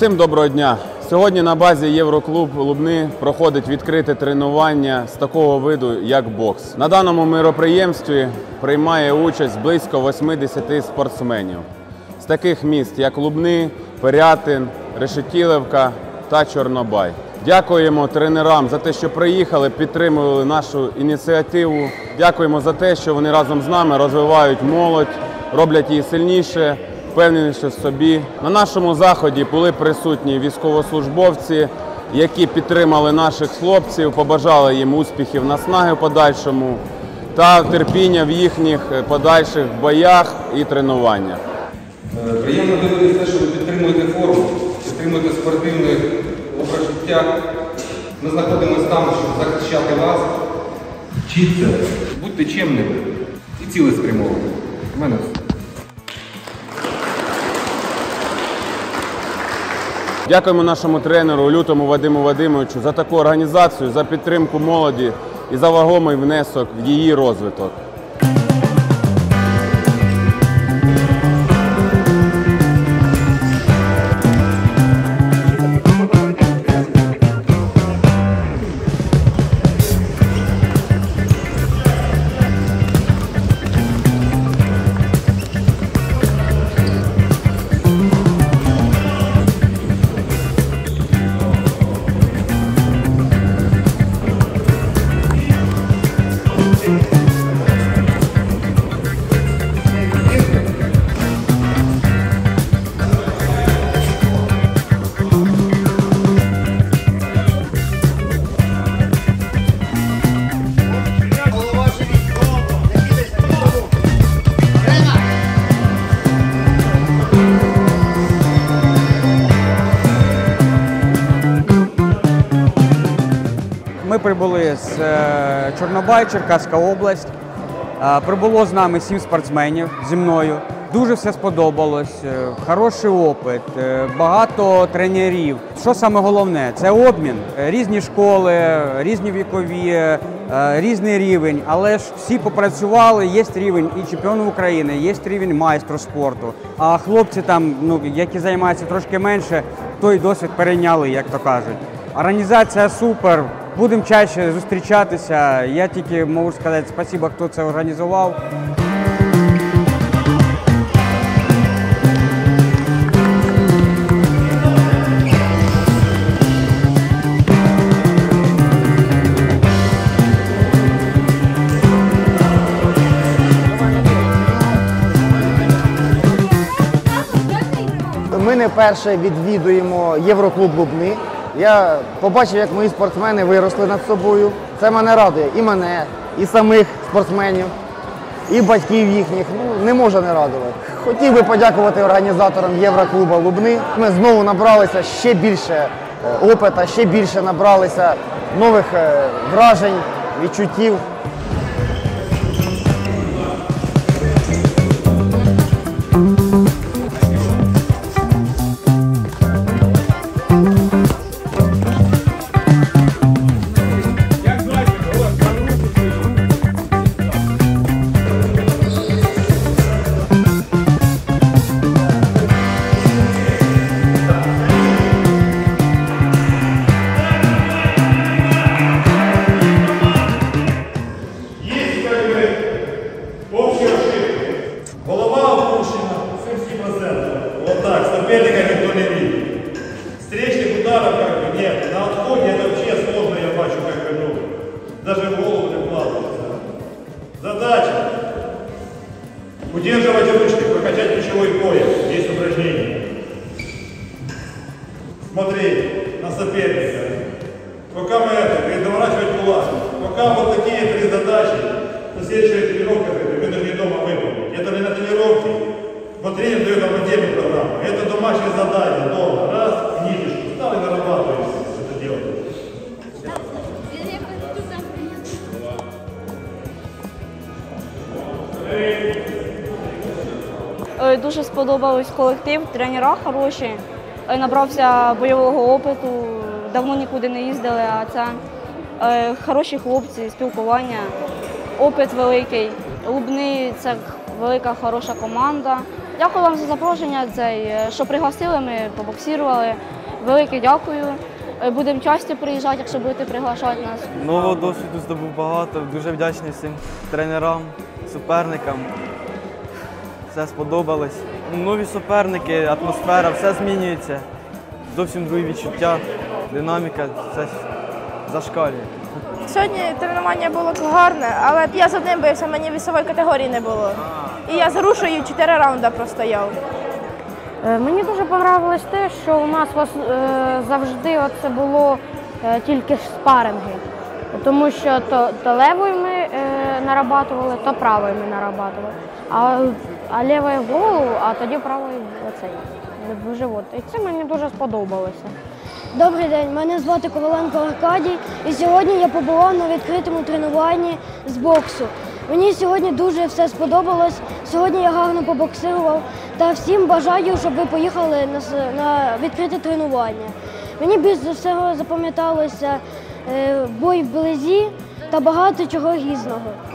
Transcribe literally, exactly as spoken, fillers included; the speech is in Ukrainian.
Усім доброго дня! Сьогодні на базі Євроклуб Лубни проходить відкрите тренування з такого виду, як бокс. На даному мероприємстві приймає участь близько восьмидесяти спортсменів з таких міст, як Лубни, Пирятин, Решетилівка та Чорнобай. Дякуємо тренерам за те, що приїхали, підтримували нашу ініціативу. Дякуємо за те, що вони разом з нами розвивають молодь, роблять її сильніше, впевненіше в собі. На нашому заході були присутні військовослужбовці, які підтримали наших хлопців, побажали їм успіхів, наснаги в подальшому та терпіння в їхніх подальших боях і тренуваннях. Приємно дивитися, що ви підтримуєте форму, підтримуєте спортивний образ життя. Ми знаходимося там, щоб захищати вас. Вчіться, будьте чемними і цілеспрямованими. У мене все. Дякуємо нашому тренеру Лютому Вадиму Вадимовичу за таку організацію, за підтримку молоді і за вагомий внесок в її розвиток. Ми прибули з Чорнобай, Черкаська область. Прибуло з нами сім спортсменів зі мною. Дуже все сподобалось, хороший опит, багато тренерів. Що саме головне – це обмін. Різні школи, різні вікові, різний рівень, але ж всі попрацювали, є рівень і чемпіонів України, є рівень майстру спорту. А хлопці там, ну, які займаються трошки менше, той досвід перейняли, як то кажуть. Організація супер. Будемо чаще зустрічатися. Я тільки можу сказати спасибо, хто це організував. Ми не вперше відвідуємо Євроклуб Лубни. Я побачив, як мої спортсмени виросли над собою. Це мене радує і мене, і самих спортсменів, і батьків їхніх. Ну, не може не радувати. Хотів би подякувати організаторам Євроклуба Лубни. Ми знову набралися ще більше опиту, ще більше набралися нових вражень, відчуттів. Встречных ударов как бы нет. На отходе это вообще сложно, я бачу, как бы, ну, даже в голову не вкладывается. Задача удерживать ручки, прокачать плечевой пояс. Есть упражнение. Смотреть на соперника. Пока мы это, переворачивать кулак. Пока вот такие три задачи, на следующая тренировка, вы должны дома выполнить. Это не на тренировке. Вот тренер дает вам отдельную программу. Это домашнее задание дома. Раз, книжечку, стал и нарабатываешь это дело. Дуже сподобався колектив, тренера хороші. Набрався бойового опиту, давно нікуди не їздили, а це хороші хлопці, спілкування, опит великий. Лубни – це велика, хороша команда. Дякую вам за запрошення, цей, що пригласили, ми побоксірували. Велике дякую. Будемо часто приїжджати, якщо будете приглашати нас. Нового досвіду здобув багато, дуже вдячний всім тренерам, суперникам. Все сподобалось. Нові суперники, атмосфера, все змінюється. Зовсім другі відчуття, динаміка, все зашкалює. Сьогодні тренування було гарне, але я з одним бився, мені вісової категорії не було. І я з Рушею чотири раунди простояв. Мені дуже подобалось те, що у нас завжди це було тільки спаринги. Тому що то, то левою ми нарабатували, то правою ми нарабатували. А, а лівою в голову, а тоді правою оцей, в живот. І це мені дуже сподобалося. Добрий день, мене звати Коваленко Аркадій, і сьогодні я побував на відкритому тренуванні з боксу. Мені сьогодні дуже все сподобалось, сьогодні я гарно побоксирував, та всім бажаю, щоб ви поїхали на, на відкрите тренування. Мені більше всього запам'яталося е, бой вблизі та багато чого різного.